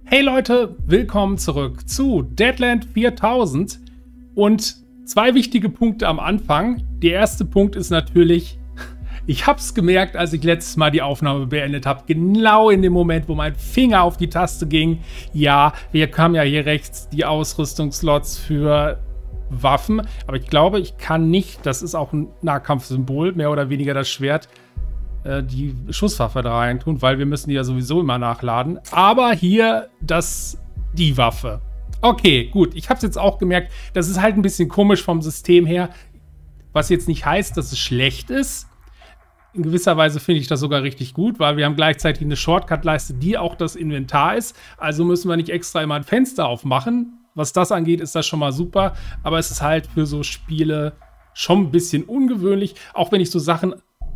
Hey Leute, willkommen zurück zu Deadland 4000 und zwei wichtige Punkte am Anfang. Der erste Punkt ist natürlich, ich habe es gemerkt, als ich letztes Mal die Aufnahme beendet habe, genau in dem Moment, wo mein Finger auf die Taste ging. Ja, wir haben ja hier rechts die Ausrüstungsslots für Waffen, aber ich glaube, ich kann nicht, das ist auch ein Nahkampfsymbol, mehr oder weniger das Schwert, die Schusswaffe da rein tun, weil wir müssen die ja sowieso immer nachladen. Aber hier die Waffe. Okay, gut. Ich habe es jetzt auch gemerkt, das ist halt ein bisschen komisch vom System her, was jetzt nicht heißt, dass es schlecht ist. In gewisser Weise finde ich das sogar richtig gut, weil wir haben gleichzeitig eine Shortcut-Leiste, die auch das Inventar ist. Also müssen wir nicht extra immer ein Fenster aufmachen. Was das angeht, ist das schon mal super. Aber es ist halt für so Spiele schon ein bisschen ungewöhnlich. Auch wenn ich so Sachen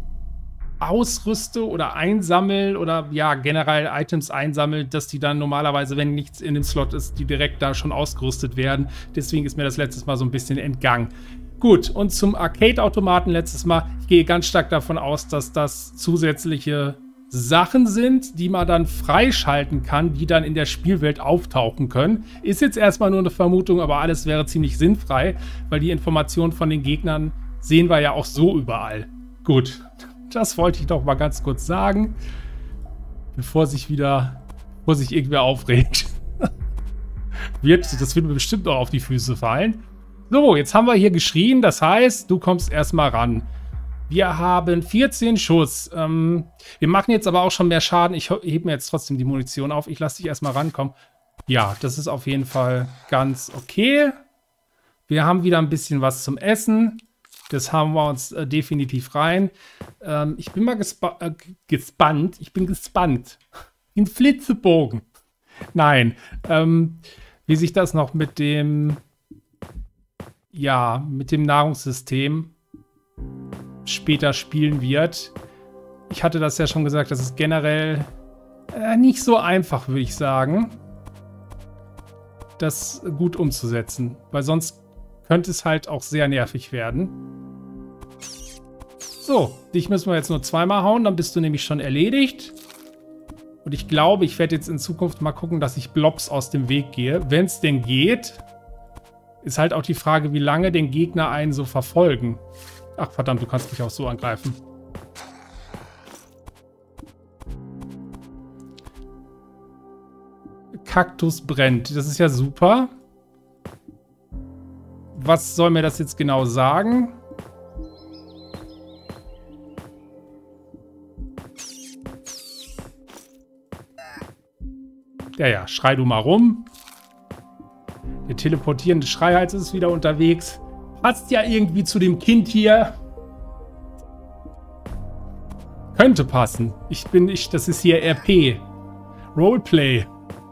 ausrüste oder einsammel oder ja generell Items einsammelt, dass die dann normalerweise, wenn nichts in dem Slot ist, die direkt da schon ausgerüstet werden. Deswegen ist mir das letztes Mal so ein bisschen entgangen. Gut, und zum Arcade-Automaten letztes Mal. Ich gehe ganz stark davon aus, dass das zusätzliche Sachen sind, die man dann freischalten kann, die dann in der Spielwelt auftauchen können. Ist jetzt erstmal nur eine Vermutung, aber alles wäre ziemlich sinnfrei, weil die Informationen von den Gegnern sehen wir ja auch so überall. Gut. Das wollte ich doch mal ganz kurz sagen, bevor sich irgendwer aufregt. Das wird mir bestimmt auch auf die Füße fallen. So, jetzt haben wir hier geschrien, das heißt, du kommst erstmal ran. Wir haben 14 Schuss. Wir machen jetzt aber auch schon mehr Schaden. Ich hebe mir jetzt trotzdem die Munition auf. Ich lasse dich erstmal rankommen. Ja, das ist auf jeden Fall ganz okay. Wir haben wieder ein bisschen was zum Essen. Das haben wir uns definitiv rein. Ich bin mal gespannt. Ich bin gespannt. In Flitzebogen. Nein. Wie sich das noch mit dem Nahrungssystem später spielen wird. Ich hatte das ja schon gesagt, das ist generell nicht so einfach, würde ich sagen, das gut umzusetzen. Weil sonst könnte es halt auch sehr nervig werden. So, dich müssen wir jetzt nur zweimal hauen, dann bist du nämlich schon erledigt. Und ich glaube, ich werde jetzt in Zukunft mal gucken, dass ich Blobs aus dem Weg gehe. Wenn es denn geht, ist halt auch die Frage, wie lange den Gegner einen so verfolgen. Ach verdammt, du kannst mich auch so angreifen. Kaktus brennt, das ist ja super. Was soll mir das jetzt genau sagen? Ja, schrei du mal rum. Der teleportierende Schreihals ist wieder unterwegs. Passt ja irgendwie zu dem Kind hier. Könnte passen. Das ist hier RP. Roleplay.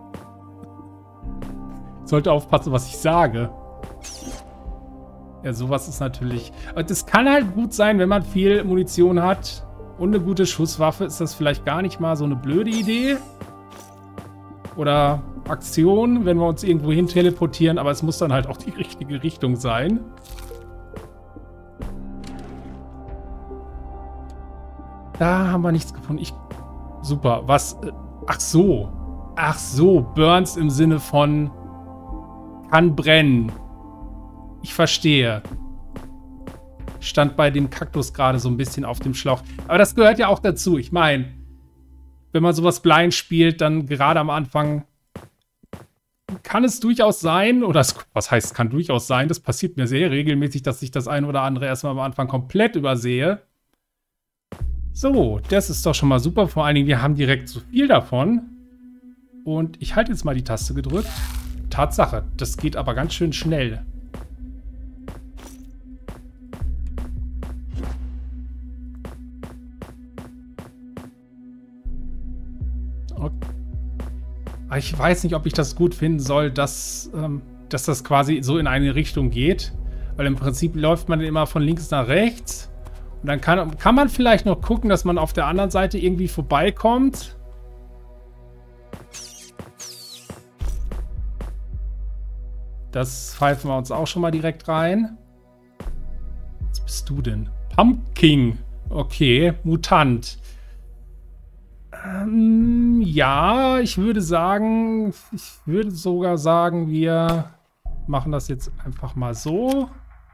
Ich sollte aufpassen, was ich sage. Ja, sowas ist natürlich... Das kann halt gut sein, wenn man viel Munition hat und eine gute Schusswaffe, ist das vielleicht gar nicht mal so eine blöde Idee. Oder Aktion, wenn wir uns irgendwo hin teleportieren, aber es muss dann halt auch die richtige Richtung sein. Da haben wir nichts gefunden. Super, was... Ach so. Ach so, Burns im Sinne von kann brennen. Ich verstehe. Stand bei dem Kaktus gerade so ein bisschen auf dem Schlauch. Aber das gehört ja auch dazu. Ich meine, wenn man sowas blind spielt, dann gerade am Anfang kann es durchaus sein, oder was heißt kann durchaus sein, das passiert mir sehr regelmäßig, dass ich das ein oder andere erstmal am Anfang komplett übersehe. So, das ist doch schon mal super. Vor allen Dingen, wir haben direkt so viel davon. Und ich halte jetzt mal die Taste gedrückt. Tatsache, das geht aber ganz schön schnell. Ich weiß nicht, ob ich das gut finden soll, dass das quasi so in eine Richtung geht. Weil im Prinzip läuft man immer von links nach rechts. Und dann kann man vielleicht noch gucken, dass man auf der anderen Seite irgendwie vorbeikommt. Das pfeifen wir uns auch schon mal direkt rein. Was bist du denn? Pumpkin. Okay, Mutant. Ja, ich würde sogar sagen, wir machen das jetzt einfach mal so.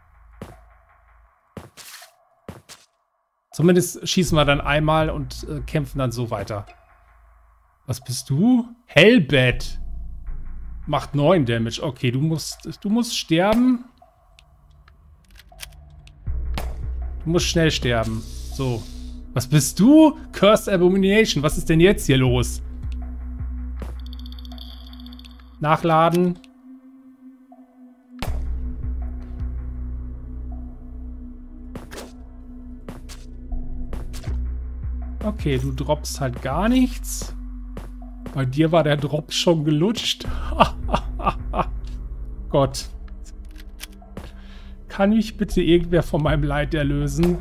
Zumindest schießen wir dann einmal und kämpfen dann so weiter. Was bist du? Hellbat. Macht 9 Damage. Okay, du musst sterben. Du musst schnell sterben. So. Was bist du? Cursed Abomination. Was ist denn jetzt hier los? Nachladen. Okay, du droppst halt gar nichts. Bei dir war der Drop schon gelutscht. Gott. Kann mich bitte irgendwer von meinem Leid erlösen?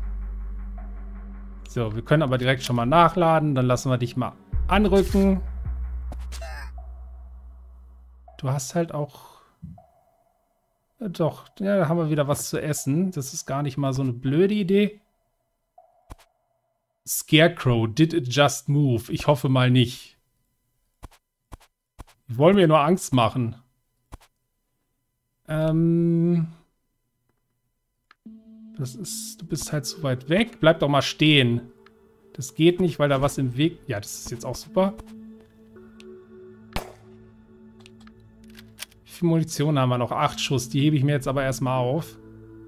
So, wir können aber direkt schon mal nachladen. Dann lassen wir dich mal anrücken. Du hast halt auch... Doch, ja, da haben wir wieder was zu essen. Das ist gar nicht mal so eine blöde Idee. Scarecrow, did it just move? Ich hoffe mal nicht. Die wollen mir nur Angst machen. Du bist halt zu weit weg. Bleib doch mal stehen. Das geht nicht, weil da was im Weg... Ja, das ist jetzt auch super. Wie viel Munition haben wir noch? 8 Schuss. Die hebe ich mir jetzt aber erstmal auf.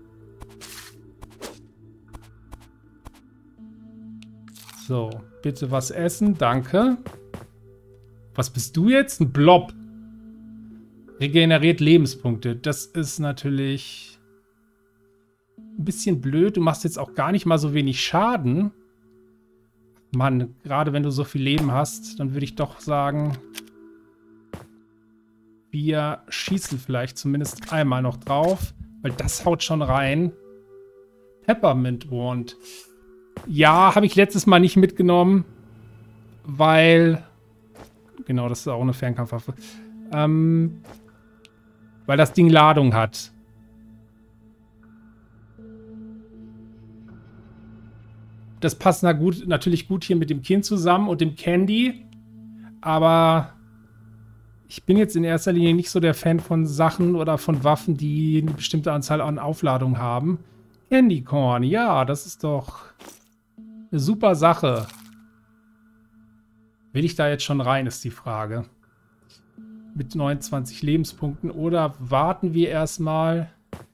So, bitte was essen. Danke. Was bist du jetzt? Ein Blob. Regeneriert Lebenspunkte. Das ist natürlich ein bisschen blöd. Du machst jetzt auch gar nicht mal so wenig Schaden. Mann, gerade wenn du so viel Leben hast, dann würde ich doch sagen, wir schießen vielleicht zumindest einmal noch drauf, weil das haut schon rein. Peppermint Wand. Ja, habe ich letztes Mal nicht mitgenommen, weil... Genau, das ist auch eine Fernkampfwaffe. Weil das Ding Ladung hat. Das passt natürlich gut hier mit dem Kind zusammen und dem Candy. Aber ich bin jetzt in erster Linie nicht so der Fan von Sachen oder von Waffen, die eine bestimmte Anzahl an Aufladung haben. Candy Corn, ja, das ist doch eine super Sache. Will ich da jetzt schon rein, ist die Frage. Mit 29 Lebenspunkten. Oder warten wir erstmal.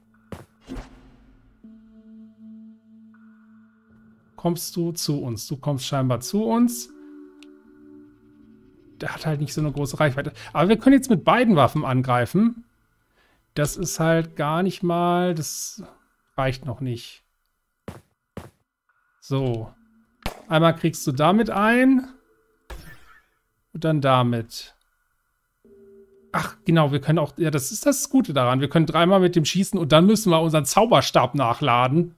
Kommst du zu uns? Du kommst scheinbar zu uns. Der hat halt nicht so eine große Reichweite. Aber wir können jetzt mit beiden Waffen angreifen. Das ist halt gar nicht mal... Das reicht noch nicht. So. Einmal kriegst du damit ein. Und dann damit. Ach, genau, wir können auch... Ja, das ist das Gute daran. Wir können dreimal mit dem schießen und dann müssen wir unseren Zauberstab nachladen.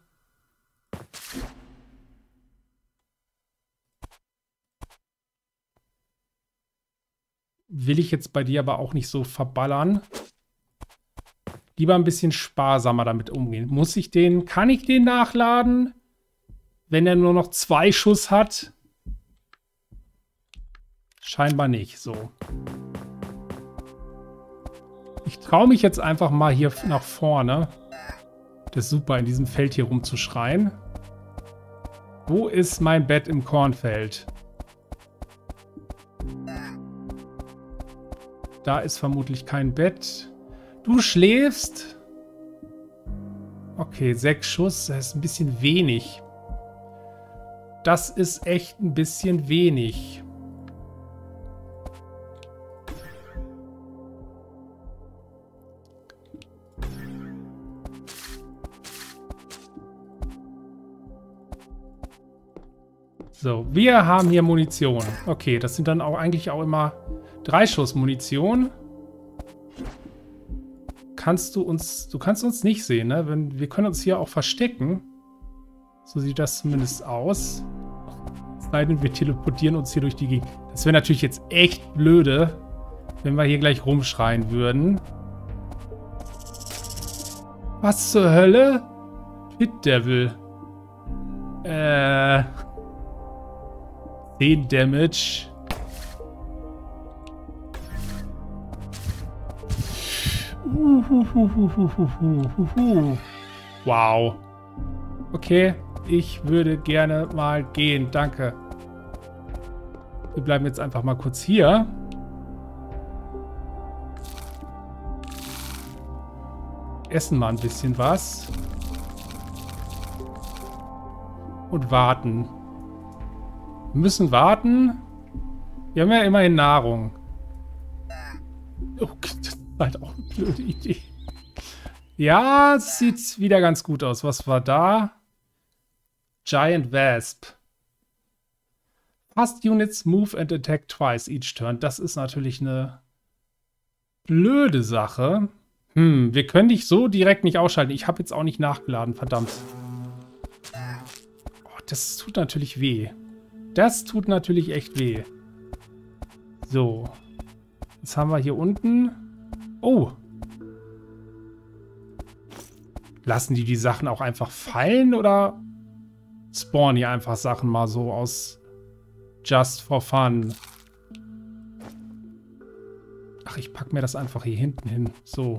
Will ich jetzt bei dir aber auch nicht so verballern. Lieber ein bisschen sparsamer damit umgehen. Kann ich den nachladen? Wenn er nur noch 2 Schuss hat? Scheinbar nicht, so. Ich traue mich jetzt einfach mal hier nach vorne. Das ist super, in diesem Feld hier rumzuschreien. Wo ist mein Bett im Kornfeld? Da ist vermutlich kein Bett. Du schläfst? Okay, 6 Schuss, das ist ein bisschen wenig. Das ist echt ein bisschen wenig. So, wir haben hier Munition. Okay, das sind dann auch eigentlich auch immer 3 Schuss Munition. Du kannst uns nicht sehen, ne? Wir können uns hier auch verstecken. So sieht das zumindest aus. Es sei denn, wir teleportieren uns hier durch die Gegend. Das wäre natürlich jetzt echt blöde, wenn wir hier gleich rumschreien würden. Was zur Hölle? Pit Devil. 10 Damage. Wow. Okay, ich würde gerne mal gehen. Danke. Wir bleiben jetzt einfach mal kurz hier. Essen mal ein bisschen was. Und warten. Wir müssen warten. Wir haben ja immerhin Nahrung. Oh, das ist halt auch eine blöde Idee. Ja, es sieht wieder ganz gut aus. Was war da? Giant Wasp. Fast Units move and attack twice each turn. Das ist natürlich eine blöde Sache. Wir können dich so direkt nicht ausschalten. Ich habe jetzt auch nicht nachgeladen, verdammt. Oh, das tut natürlich weh. Das tut natürlich echt weh. So. Jetzt haben wir hier unten... Oh. Lassen die Sachen auch einfach fallen oder spawnen hier einfach Sachen mal so aus just for fun? Ach, ich packe mir das einfach hier hinten hin. So.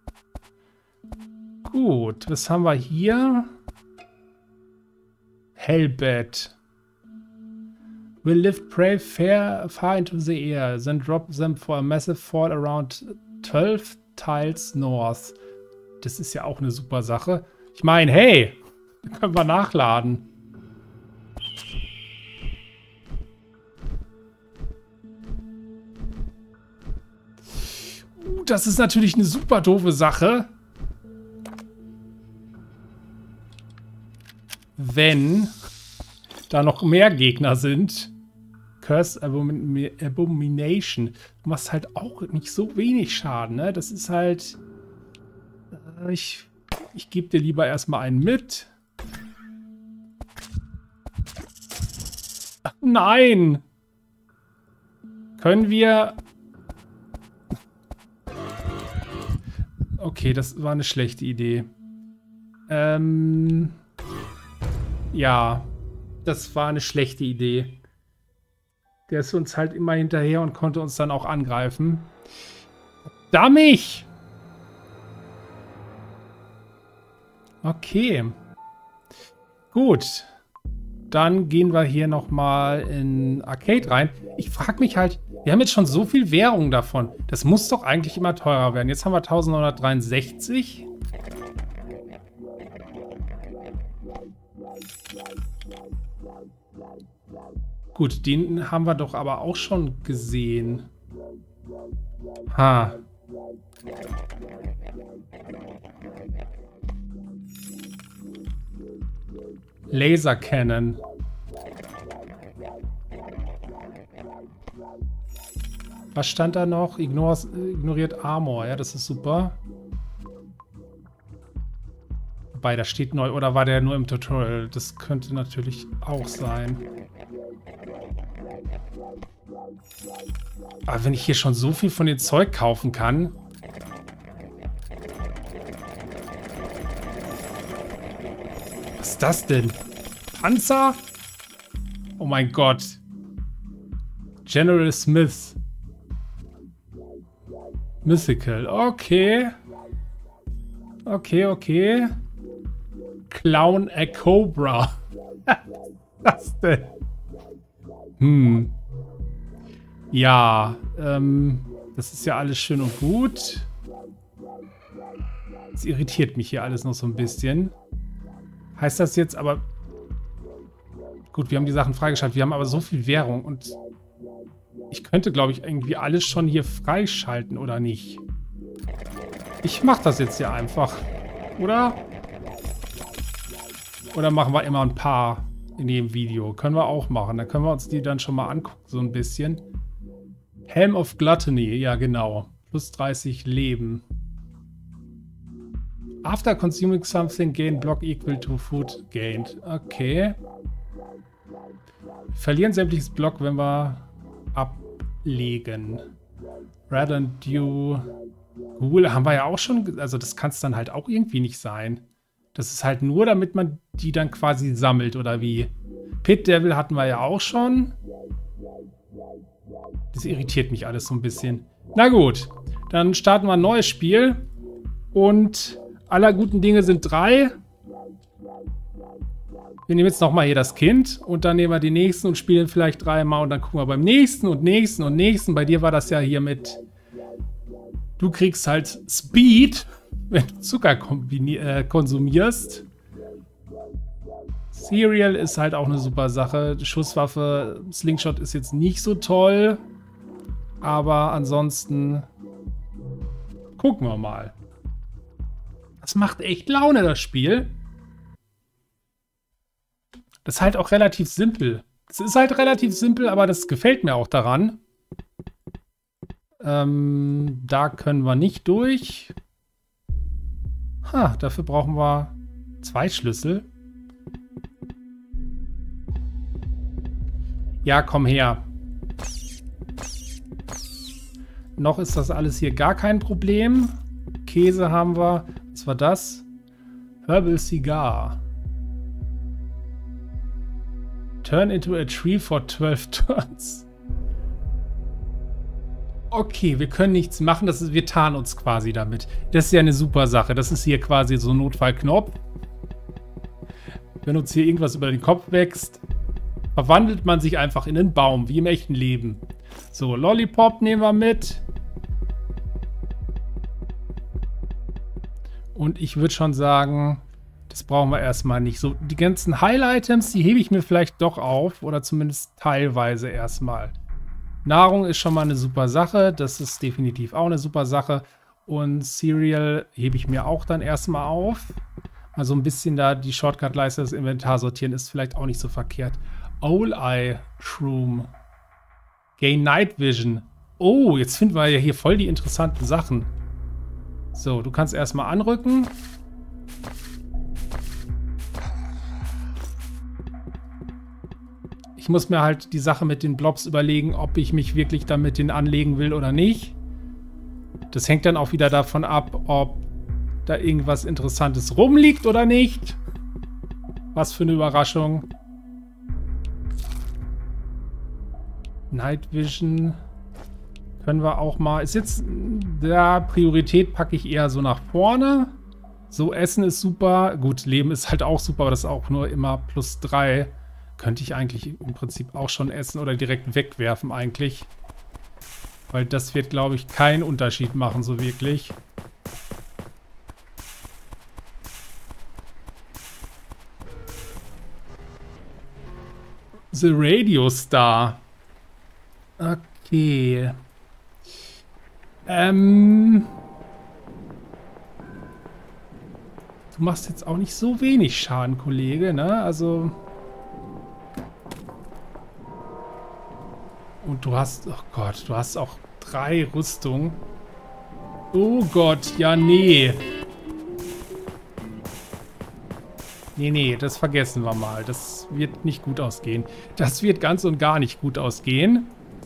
Gut, was haben wir hier? Hellbed. Will lift prey far into the air, then drop them for a massive fall around 12 tiles north. Das ist ja auch eine super Sache. Ich meine, hey, da können wir nachladen. Das ist natürlich eine super doofe Sache. Wenn da noch mehr Gegner sind. Curse Abomination. Du machst halt auch nicht so wenig Schaden, ne? Das ist halt... Ich gebe dir lieber erstmal einen mit. Ach, nein! Können wir... Okay, das war eine schlechte Idee. Ja, das war eine schlechte Idee. Der ist uns halt immer hinterher und konnte uns dann auch angreifen. Verdammt! Okay. Gut. Dann gehen wir hier nochmal in Arcade rein. Ich frage mich halt, wir haben jetzt schon so viel Währung davon. Das muss doch eigentlich immer teurer werden. Jetzt haben wir 1963. Gut, den haben wir doch aber auch schon gesehen. Ha. Laser Cannon. Was stand da noch? Ignoriert Armor. Ja, das ist super. Wobei, da steht neu. Oder war der nur im Tutorial? Das könnte natürlich auch sein. Aber wenn ich hier schon so viel von dem Zeug kaufen kann... Was ist das denn? Panzer? Oh mein Gott. General Smith. Mythical. Okay. Okay. Clown a Cobra. Was ist das denn? Ja, das ist ja alles schön und gut. Das irritiert mich hier alles noch so ein bisschen. Heißt das jetzt aber... Gut, wir haben die Sachen freigeschaltet. Wir haben aber so viel Währung und ich könnte, glaube ich, irgendwie alles schon hier freischalten, oder nicht? Ich mache das jetzt hier einfach. Oder? Oder machen wir immer ein paar in jedem Video? Können wir auch machen. Dann können wir uns die dann schon mal angucken, so ein bisschen. Helm of Gluttony. Ja, genau. Plus 30 Leben. After consuming something, gain block equal to food gained. Okay. Verlieren sämtliches Block, wenn wir ablegen. Rather than due... Cool, haben wir ja auch schon... Also das kann es dann halt auch irgendwie nicht sein. Das ist halt nur, damit man die dann quasi sammelt, oder wie? Pit Devil hatten wir ja auch schon. Das irritiert mich alles so ein bisschen. Na gut, dann starten wir ein neues Spiel. Und aller guten Dinge sind 3. Wir nehmen jetzt nochmal hier das Kind und dann nehmen wir die nächsten und spielen vielleicht 3-mal und dann gucken wir beim nächsten und nächsten und nächsten. Bei dir war das ja hier mit, du kriegst halt Speed, wenn du Zucker konsumierst. Serial ist halt auch eine super Sache. Schusswaffe, Slingshot ist jetzt nicht so toll, aber ansonsten gucken wir mal. Das macht echt Laune, das Spiel. Das ist halt auch relativ simpel. Es ist halt relativ simpel, aber das gefällt mir auch daran. Da können wir nicht durch. Dafür brauchen wir 2 Schlüssel. Ja, komm her. Noch ist das alles hier gar kein Problem. Käse haben wir. Was war das? Herbal Cigar. Turn into a tree for 12 turns. Okay, wir können nichts machen. Wir tarnen uns quasi damit. Das ist ja eine super Sache. Das ist hier quasi so ein Notfallknopf. Wenn uns hier irgendwas über den Kopf wächst, verwandelt man sich einfach in einen Baum, wie im echten Leben. So, Lollipop nehmen wir mit. Und ich würde schon sagen, das brauchen wir erstmal nicht. So, die ganzen Heil-Items, die hebe ich mir vielleicht doch auf. Oder zumindest teilweise erstmal. Nahrung ist schon mal eine super Sache. Das ist definitiv auch eine super Sache. Und Cereal hebe ich mir auch dann erstmal auf. Also ein bisschen da die Shortcut-Leiste, das Inventar sortieren, ist vielleicht auch nicht so verkehrt. Owl Eye Shroom. Gain Night Vision. Oh, jetzt finden wir ja hier voll die interessanten Sachen. So, du kannst erstmal anrücken. Ich muss mir halt die Sache mit den Blobs überlegen, ob ich mich wirklich damit den anlegen will oder nicht. Das hängt dann auch wieder davon ab, ob da irgendwas Interessantes rumliegt oder nicht. Was für eine Überraschung. Night Vision können wir auch mal. Ist jetzt der Priorität packe ich eher so nach vorne. So, Essen ist super. Gut, Leben ist halt auch super, aber das ist auch nur immer +3. Könnte ich eigentlich im Prinzip auch schon essen oder direkt wegwerfen eigentlich. Weil das wird, glaube ich, keinen Unterschied machen, so wirklich. The Radio Star. Okay. Du machst jetzt auch nicht so wenig Schaden, Kollege, ne? Also... Und du hast... Oh Gott, du hast auch 3 Rüstungen. Oh Gott, ja, nee. Nee, das vergessen wir mal. Das wird nicht gut ausgehen. Das wird ganz und gar nicht gut ausgehen.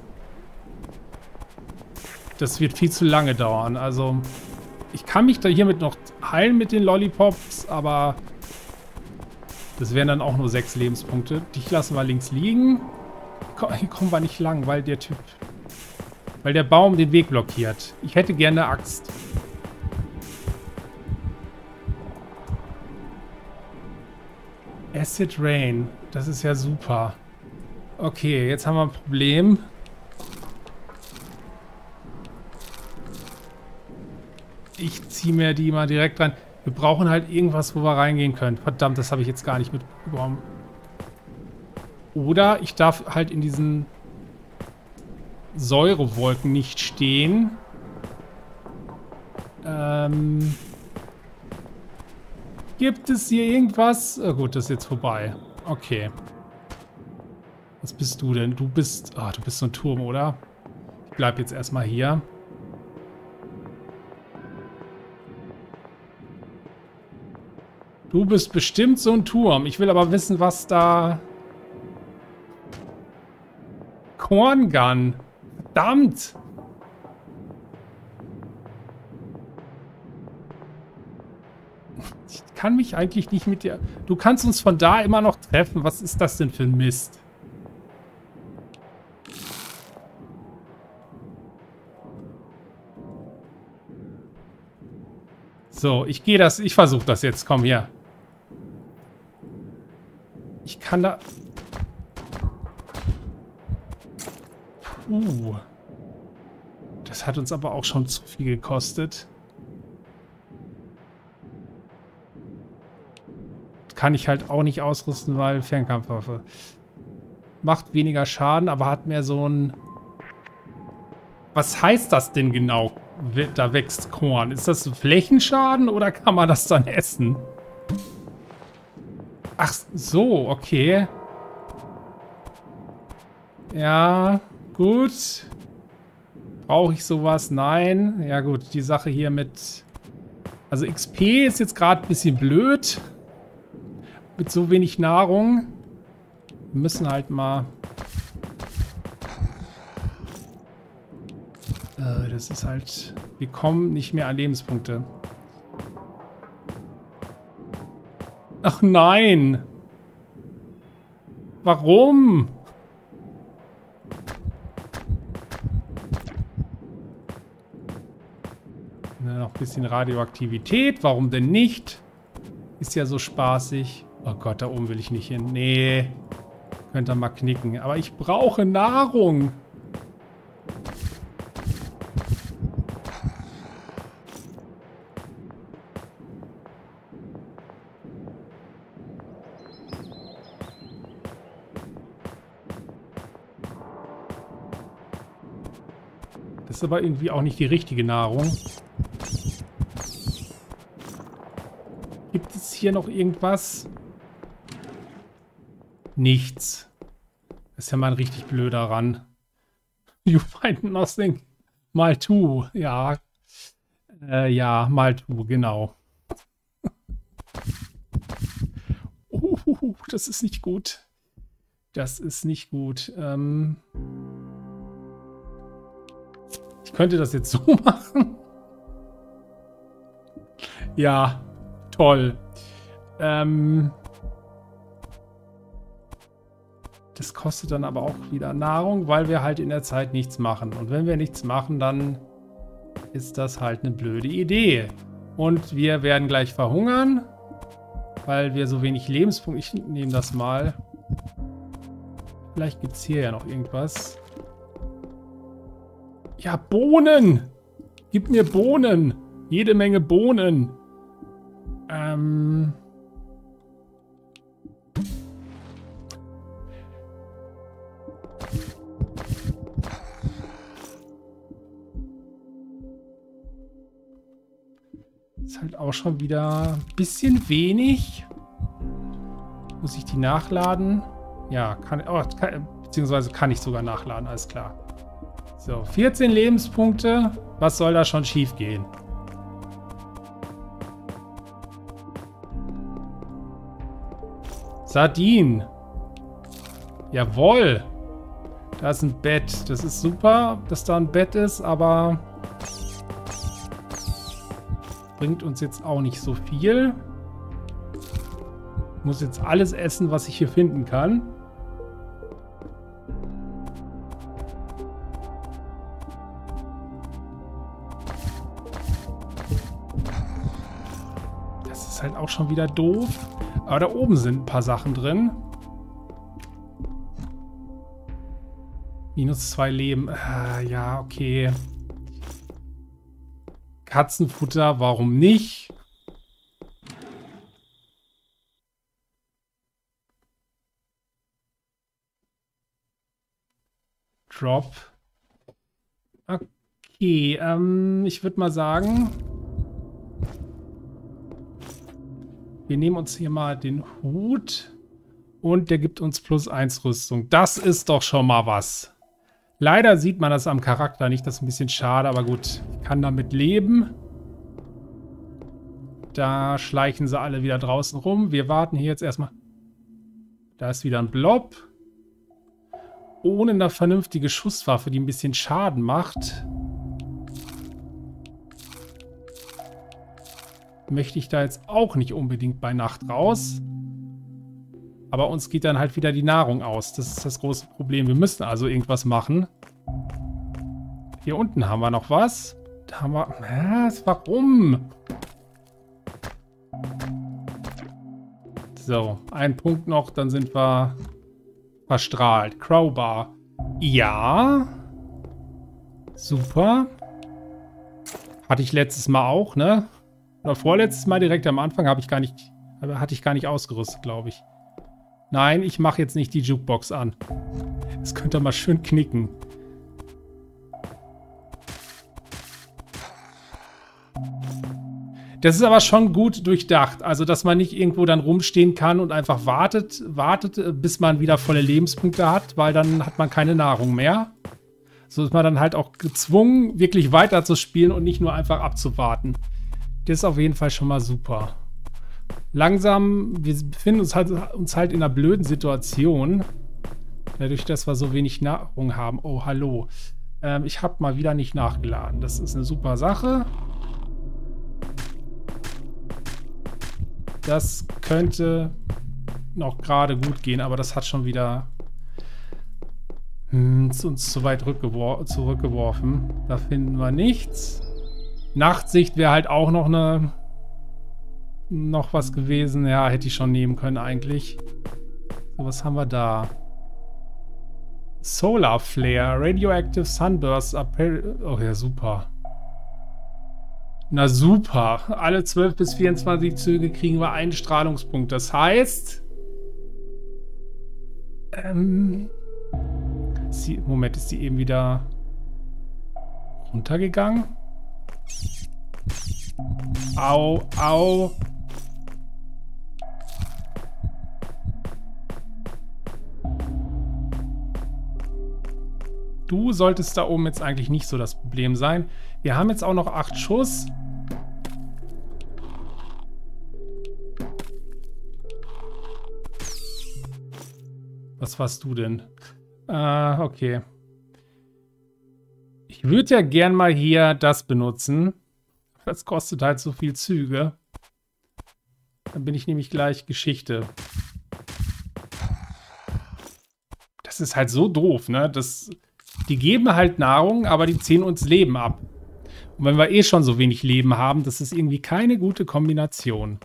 Das wird viel zu lange dauern. Also, ich kann mich da hiermit noch heilen mit den Lollipops, aber das wären dann auch nur 6 Lebenspunkte. Dich lassen wir links liegen. Hier kommen wir nicht lang, weil der Typ... Weil der Baum den Weg blockiert. Ich hätte gerne eine Axt. Acid Rain. Das ist ja super. Okay, jetzt haben wir ein Problem. Ich ziehe mir die mal direkt rein. Wir brauchen halt irgendwas, wo wir reingehen können. Verdammt, das habe ich jetzt gar nicht mitbekommen. Oder ich darf halt in diesen Säurewolken nicht stehen. Gibt es hier irgendwas? Oh gut, das ist jetzt vorbei. Okay. Was bist du denn? Du bist... Ah, du bist so ein Turm, oder? Ich bleib jetzt erstmal hier. Du bist bestimmt so ein Turm. Ich will aber wissen, was da... Corngun. Verdammt! Ich kann mich eigentlich nicht mit dir... Du kannst uns von da immer noch treffen. Was ist das denn für ein Mist? So, ich versuche das jetzt. Komm hier. Ich kann da... Das hat uns aber auch schon zu viel gekostet. Kann ich halt auch nicht ausrüsten, weil Fernkampfwaffe. Macht weniger Schaden, aber hat mehr so ein... Was heißt das denn genau? Da wächst Korn. Ist das Flächenschaden oder kann man das dann essen? Ach so, okay. Ja, gut. Brauche ich sowas? Nein. Ja gut, die Sache hier mit... Also XP ist jetzt gerade ein bisschen blöd. Mit so wenig Nahrung. Wir müssen halt mal... Das ist halt... Wir kommen nicht mehr an Lebenspunkte. Ach nein! Warum? Noch ein bisschen Radioaktivität. Warum denn nicht? Ist ja so spaßig. Oh Gott, da oben will ich nicht hin. Nee. Könnt ihr mal knicken. Aber ich brauche Nahrung. Das ist aber irgendwie auch nicht die richtige Nahrung. Gibt es hier noch irgendwas? Nichts. Das ist ja mal ein richtig blöder Run. You find nothing. Mal two. Ja. Ja, mal two, genau. Das ist nicht gut. Das ist nicht gut. Ich könnte das jetzt so machen. Ja, toll. Das kostet dann aber auch wieder Nahrung, weil wir halt in der Zeit nichts machen. Und wenn wir nichts machen, dann ist das halt eine blöde Idee. Und wir werden gleich verhungern, weil wir so wenig Lebenspunkte... Ich nehme das mal. Vielleicht gibt es hier ja noch irgendwas. Ja, Bohnen! Gib mir Bohnen! Jede Menge Bohnen. Ist halt auch schon wieder ein bisschen wenig. Muss ich die nachladen? Ja, beziehungsweise kann ich sogar nachladen, alles klar. So, 14 Lebenspunkte. Was soll da schon schief gehen? Sardinen. Jawohl. Da ist ein Bett. Das ist super, dass da ein Bett ist, aber bringt uns jetzt auch nicht so viel. Ich muss jetzt alles essen, was ich hier finden kann. Das ist halt auch schon wieder doof. Aber da oben sind ein paar Sachen drin. -2 Leben. Ja, okay. Katzenfutter, warum nicht? Drop. Okay, ich würde mal sagen, wir nehmen uns hier mal den Hut und der gibt uns +1 Rüstung. Das ist doch schon mal was. Leider sieht man das am Charakter nicht. Das ist ein bisschen schade, aber gut. Ich kann damit leben. Da schleichen sie alle wieder draußen rum. Wir warten hier jetzt erstmal. Da ist wieder ein Blob. Ohne eine vernünftige Schusswaffe, die ein bisschen Schaden macht, möchte ich da jetzt auch nicht unbedingt bei Nacht raus. Aber uns geht dann halt wieder die Nahrung aus. Das ist das große Problem. Wir müssen also irgendwas machen. Hier unten haben wir noch was. Da haben wir... Warum? So, ein Punkt noch, dann sind wir verstrahlt. Crowbar. Ja. Super. Hatte ich letztes Mal auch, ne? Oder vorletztes Mal direkt am Anfang hatte ich gar nicht ausgerüstet, glaube ich. Nein, ich mache jetzt nicht die Jukebox an. Das könnte mal schön knicken. Das ist aber schon gut durchdacht. Also, dass man nicht irgendwo dann rumstehen kann und einfach wartet, bis man wieder volle Lebenspunkte hat, weil dann hat man keine Nahrung mehr. So ist man dann halt auch gezwungen, wirklich weiter zu spielen und nicht nur einfach abzuwarten. Das ist auf jeden Fall schon mal super. Langsam, wir befinden uns halt in einer blöden Situation. Dadurch, dass wir so wenig Nahrung haben. Oh, hallo. Ich habe mal wieder nicht nachgeladen. Das ist eine super Sache. Das könnte noch gerade gut gehen, aber das hat schon wieder uns zu weit zurückgeworfen. Da finden wir nichts. Nachtsicht wäre halt auch noch was gewesen. Ja, hätte ich schon nehmen können eigentlich. So, was haben wir da? Solar Flare, Radioactive Sunbursts Apparel. Oh ja, super. Na super. Alle 12 bis 24 Züge kriegen wir einen Strahlungspunkt. Das heißt... Moment, ist die eben wieder runtergegangen? Au, au. Du solltest da oben jetzt eigentlich nicht so das Problem sein. Wir haben jetzt auch noch 8 Schuss. Was warst du denn? Okay. Ich würde ja gern mal hier das benutzen. Das kostet halt so viel Züge. Dann bin ich nämlich gleich Geschichte. Das ist halt so doof, ne? Die geben halt Nahrung, aber die ziehen uns Leben ab. Und wenn wir eh schon so wenig Leben haben, das ist irgendwie keine gute Kombination.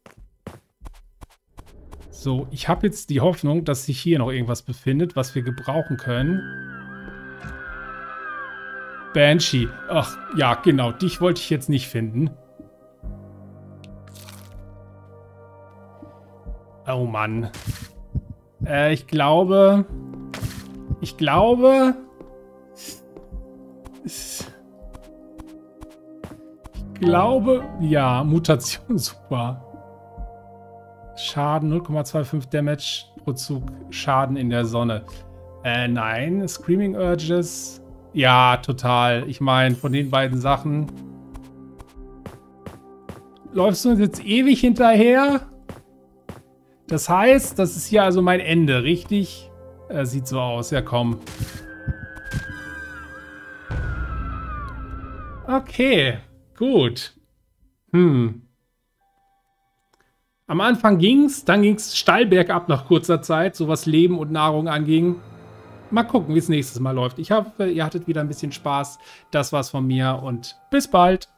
So, ich habe jetzt die Hoffnung, dass sich hier noch irgendwas befindet, was wir gebrauchen können. Banshee. Ach, ja, genau. Dich wollte ich jetzt nicht finden. Oh Mann. Ich glaube, ja, Mutation, super. Schaden, 0,25 Damage pro Zug, Schaden in der Sonne. Nein, Screaming Urges. Ja, total. Ich meine, von den beiden Sachen. Läufst du uns jetzt ewig hinterher? Das heißt, das ist hier also mein Ende, richtig? Sieht so aus, ja komm. Okay, gut. Am Anfang ging's, dann ging's steil bergab nach kurzer Zeit, so was Leben und Nahrung anging. Mal gucken, wie es nächstes Mal läuft. Ich hoffe, ihr hattet wieder ein bisschen Spaß. Das war's von mir und bis bald.